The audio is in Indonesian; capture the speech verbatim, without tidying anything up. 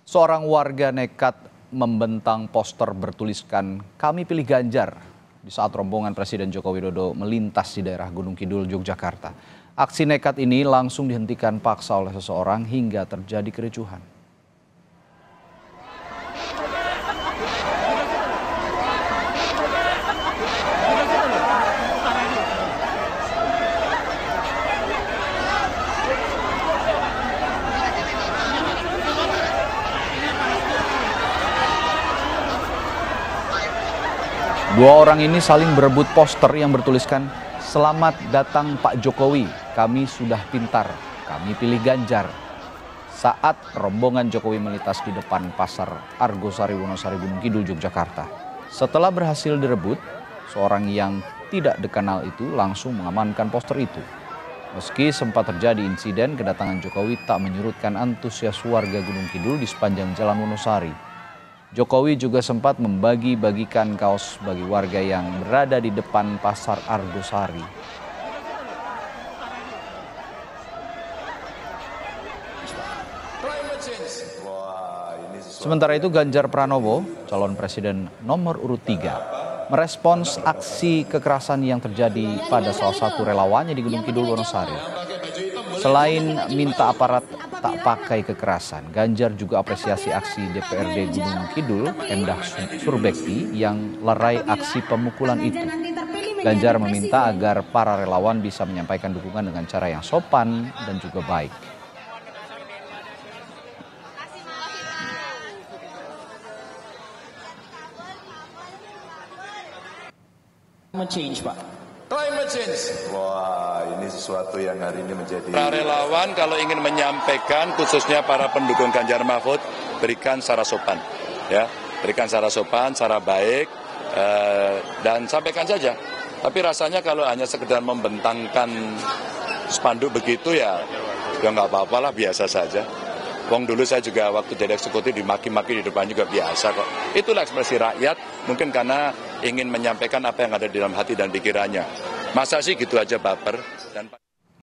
Seorang warga nekat membentang poster bertuliskan "Kami pilih Ganjar" di saat rombongan Presiden Joko Widodo melintas di daerah Gunung Kidul, Yogyakarta. Aksi nekat ini langsung dihentikan paksa oleh seseorang hingga terjadi kericuhan. Dua orang ini saling berebut poster yang bertuliskan "Selamat datang Pak Jokowi, kami sudah pintar, kami pilih Ganjar" saat rombongan Jokowi melintas di depan Pasar Argosari Wonosari Gunung Kidul, Yogyakarta. Setelah berhasil direbut, seorang yang tidak dikenal itu langsung mengamankan poster itu. Meski sempat terjadi insiden, kedatangan Jokowi tak menyurutkan antusias warga Gunung Kidul di sepanjang Jalan Wonosari. Jokowi juga sempat membagi-bagikan kaos bagi warga yang berada di depan Pasar Argosari. Sementara itu Ganjar Pranowo, calon presiden nomor urut tiga, merespons aksi kekerasan yang terjadi pada salah satu relawannya di Gunung Kidul, Wonosari. Selain minta aparat tak pakai kekerasan, Ganjar juga apresiasi aksi D P R D Gunung Kidul, Endah Surbekti, yang lerai aksi pemukulan itu. Ganjar meminta agar para relawan bisa menyampaikan dukungan dengan cara yang sopan dan juga baik. Change, Pak. Climate change. Wah, ini sesuatu yang hari ini menjadi... Para relawan kalau ingin menyampaikan, khususnya para pendukung Ganjar Mahfud, berikan secara sopan, ya, berikan secara sopan, secara baik, eh, dan sampaikan saja. Tapi rasanya kalau hanya sekedar membentangkan spanduk begitu ya, ya nggak apa-apa lah, biasa saja. Wong dulu saya juga waktu jadi eksekutif dimaki-maki di depan juga biasa kok. Itulah ekspresi rakyat, mungkin karena ingin menyampaikan apa yang ada di dalam hati dan pikirannya. Masa sih gitu aja baper? Dan